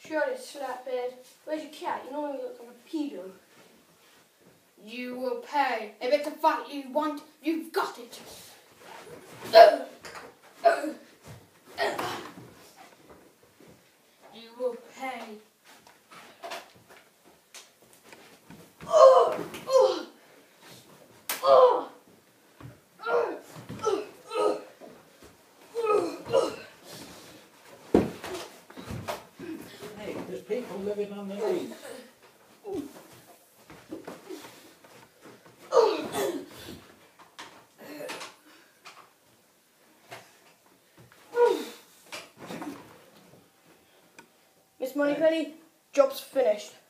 Sure, it's slaphead. Where's your cat? You know he looks like a pedo. You will pay. If it's a fight you want, you've got it. You will pay. Hey, there's people living underneath. Miss Moneypenny, job's finished.